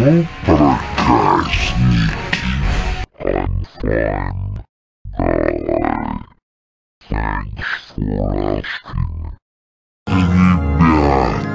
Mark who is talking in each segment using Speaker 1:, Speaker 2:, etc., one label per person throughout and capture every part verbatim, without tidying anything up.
Speaker 1: Ну, проказники. I'm fine. Давай. Thanks for asking. Ребят,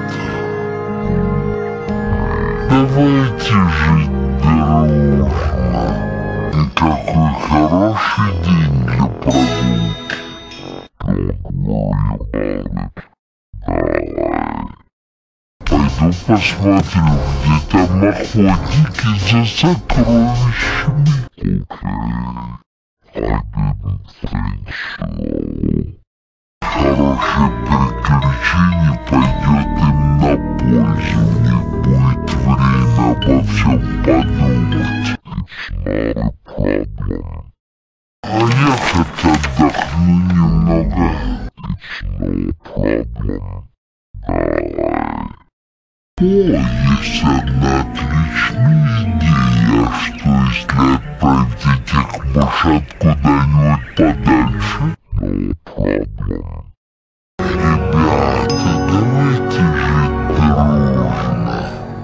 Speaker 1: давайте жить дружно. И какой хороший день для прогулки. Don't worry about it. Давай. Пойду посмотрю, где там охотники за сокровищами. Okay. I didn't think so. Хорошее приключение пойдет им на пользу. У них будет время обо всем подумать. It's not a problem. А я хоть отдохну немного. It's no problem. Давай. О, есть одна отличная идея. Что если отправить этих мышат куда-нибудь подальше? No problem. Ребята, давайте жить дружно.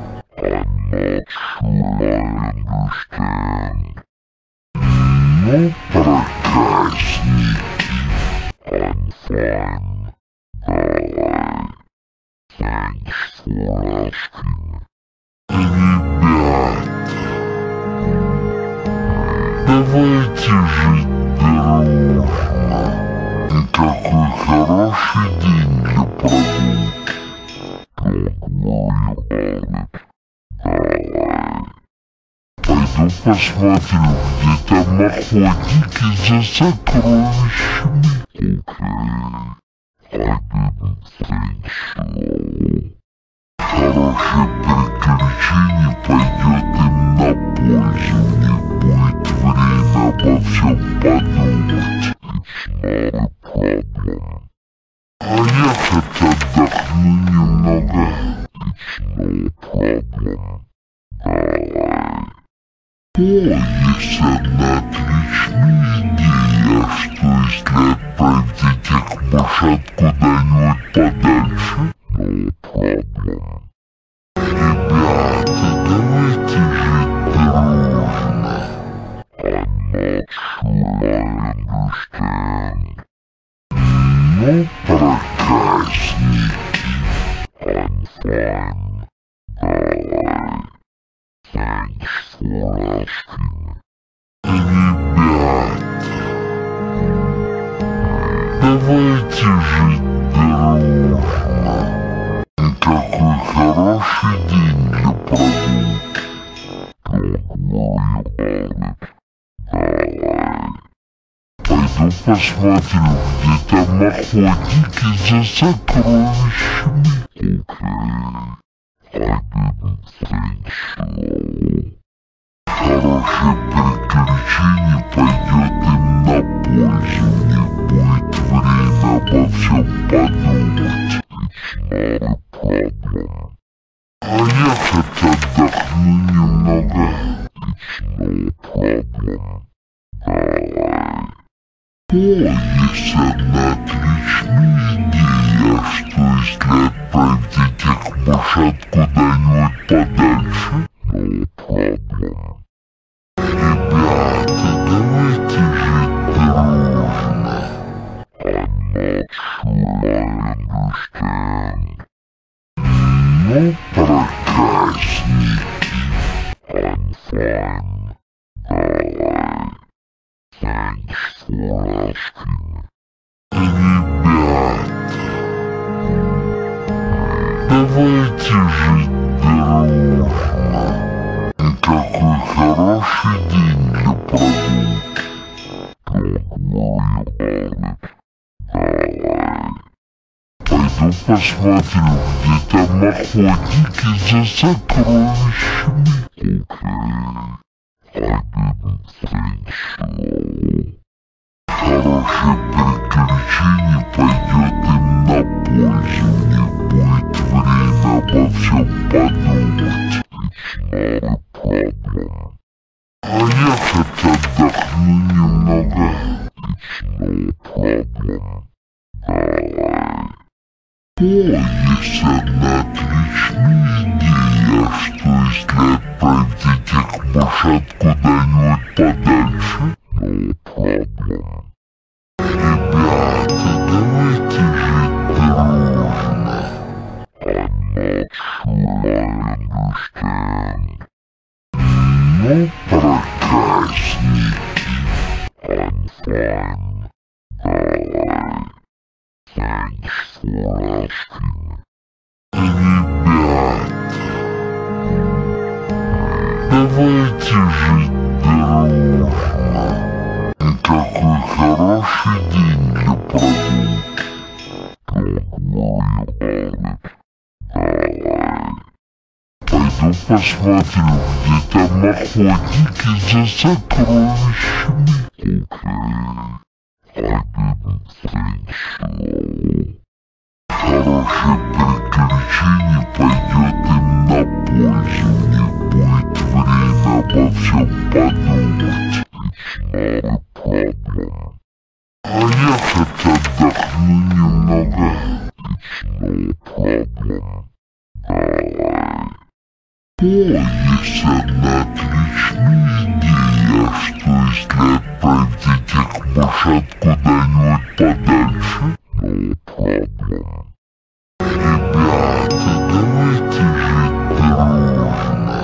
Speaker 1: I'm not sure I understand. Ну, проказники. I'm fine. Давай. Thanks for asking. Ребят, давайте жить дружно. И какой хороший день для прогулки. Don't worry about it. Давай. Пойду посмотрю, где там охотники за сокровищами. Okay. I didn't think so. Хорошее приключение пойдет им на пользу. У них будет время обо всем подумать. It's not a problem. А я хоть отдохну немного. It's no problem. Давай. О, есть одна отличная идея. Что если отправить этих мышат куда-нибудь подальше? No problem. Ребята, давайте жить дружно. I'm not sure I understand. Ну, проказники. I'm fine. Давай. Thanks for asking. Ребят, давайте жить дружно. И какой хороший день для прогулки. Don't worry about it. Давай. Пойду посмотрю, где там охотники за сокровищами. Okay. I didn't think so. Хорошее приключение пойдет им на пользу. У них будет время обо всем подумать. It's not a problem. А я хоть отдохну немного. It's no problem. Давай. О, есть одна отличная идея. Что если отправить этих мышат куда-нибудь подальше? No problem. Ребята, давайте жить дружно. I'm not sure I understand. Ну, проказники. I'm fine. Давай. Thanks for asking. Ребят, давайте жить дружно. И какой хороший день для прогулки. Don't worry about it. Давай. Пойду посмотрю, где там охотники за сокровищами. Okay. I didn't think so. Хорошее приключение пойдет им на пользу. У них будет время обо всем подумать. It's not a problem. А я хоть отдохну немного. It's no problem. Давай. О, есть одна отличная идея. Что если отправить маршрут куда-нибудь подальше? No problem. Ребята, давайте жить дружно. I'm not sure I understand. Ну, проказники. I'm fine. Давай. Thanks for asking. Ребята, давайте жить дружно. Какой хороший день для прогулки. Don't worry about it. Давай. Пойду посмотрю, где там охотники за сокровищами. Окей. I didn't think so. Хорошее приключение пойдет им на пользу. У них будет время обо всем подумать. It's not a problem. А я хоть отдохну немного. It's no problem. Давай. О, есть одна отличная идея. Что если отправить этих мышат куда-нибудь подальше? No problem. Ребята, давайте жить дружно.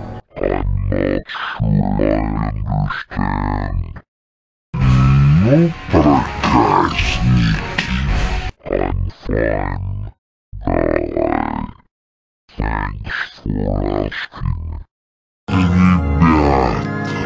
Speaker 1: I'm not sure I understand. Ну, проказники. I'm fine. Давай. Thanks for asking. Ребята,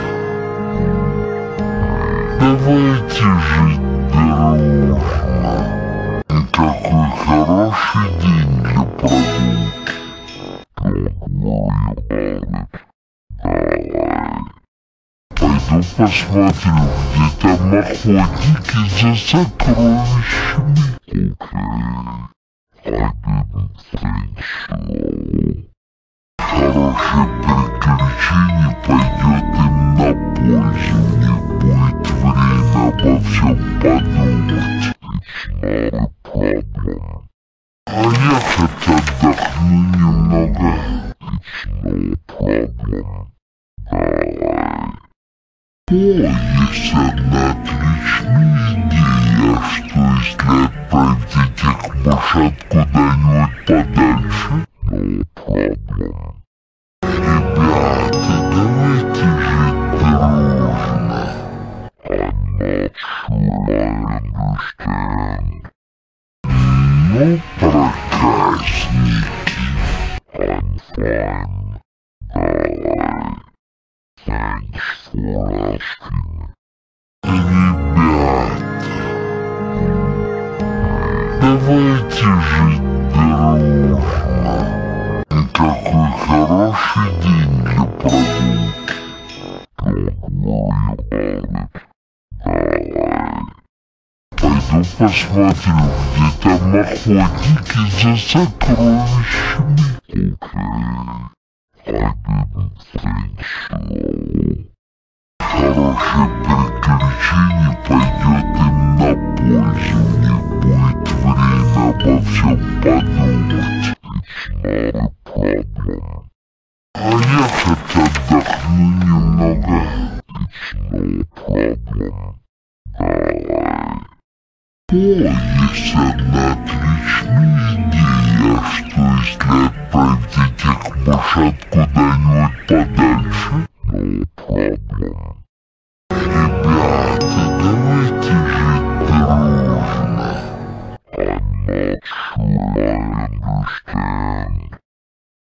Speaker 1: давайте жить дружно. Какой хороший день для прогулки. Don't worry about it. Давай. Пойду посмотрю, где там охотники за сокровищами. Окей. I didn't think so. Хорошее приключение пойдет им на пользу. У них будет время обо всем подумать. It's not a problem. А я хоть отдохну немного. It's no problem. Давай. О, есть одна отличная идея. Что если отправить этих мышат куда-нибудь подальше? No problem. Ребята, давайте жить дружно. I'm not sure I understand. Ну, проказники. I'm fine. Давай. Thanks for asking. Ребята, давайте жить дружно. Какой хороший день для прогулки. Don't worry about it. Давай. Пойду посмотрю, где там охотники за сокровищами. Окей. I didn't think so. Хорошее приключение пойдет им на пользу. У них будет время обо всем подумать. It's not a problem. А я хоть отдохну немного. It's no problem. Давай. О, есть одна отличная идея. Что если отправить этих мышат куда-нибудь подальше?